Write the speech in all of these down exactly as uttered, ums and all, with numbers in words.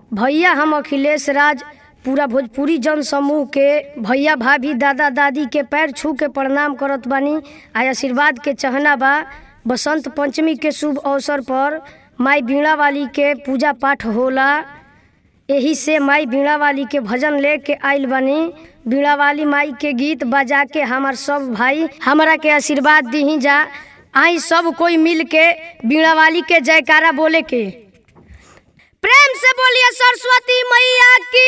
भैया हम अखिलेश राज पूरा भोजपुरी जन समूह के भैया भाभी दादा दादी के पैर छू के प्रणाम करत बानी। आ आशीर्वाद के चाहना बा। बसंत पंचमी के शुभ अवसर पर माई बीणा वाली के पूजा पाठ होला। यही से माई बीणा वाली के भजन लेके आइल बानी। बीणा वाली माई के गीत बजा के हमार सब भाई हमरा के आशीर्वाद दी जा। आई सब कोई मिल के बीणा वाली के जयकारा बोले के। प्रेम से बोलिए सरस्वती मैया की।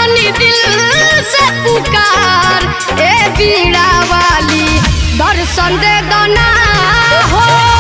करतनी दिल से पुकार ए बीड़ा वाली दर्शन दे दना हो।